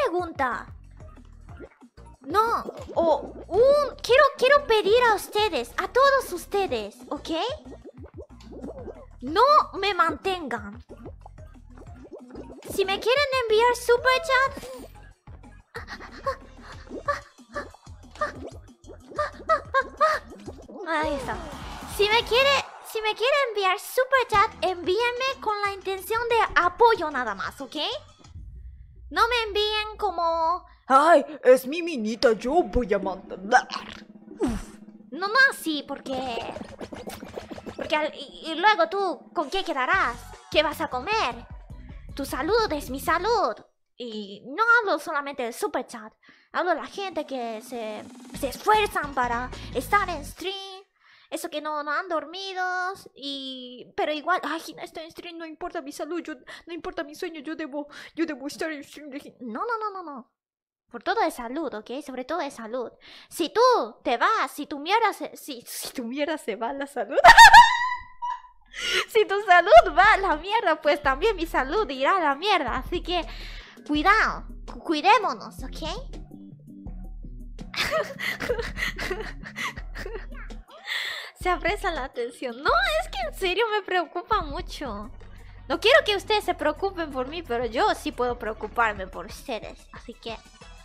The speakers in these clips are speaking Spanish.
pregunta. No, quiero pedir a ustedes, a todos ustedes, ¿ok? No me mantengan. Si me quieren enviar super chat, ahí está. Si me quiere enviar super chat, envíenme con la intención de apoyo nada más, ¿ok? No me envíen como... Ay, es mi minita, yo voy a mandar. No así, porque y luego tú, ¿con qué quedarás? ¿Qué vas a comer? Tu salud es mi salud. Y no hablo solamente de super chat. Hablo de la gente que se esfuerzan para estar en stream. Eso que no han dormido. Pero igual, ay, no estoy en stream, no importa mi salud, no importa mi sueño, yo debo estar en stream. No. Por todo es salud, ¿ok? Sobre todo es salud. Si tú te vas, si tu mierda se va a la salud. Si tu salud va a la mierda, pues también mi salud irá a la mierda. Así que, cuidado, cuidémonos, ¿ok? Se aprecia la atención. No, es que en serio me preocupa mucho. No quiero que ustedes se preocupen por mí, pero yo sí puedo preocuparme por ustedes. Así que...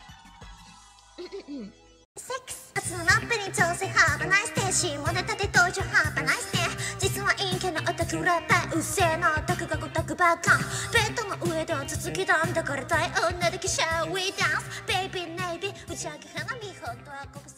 セックススナップに調整ハーバナイステーシーモネタで登場ハーバナイステー実は陰キャのオタクラペうっせえなオタクがオタクばっかベッドの上では続きだんだからたい女だけシャーウィーダンスベイビーネイビー打ち上げ花見ほんとはここ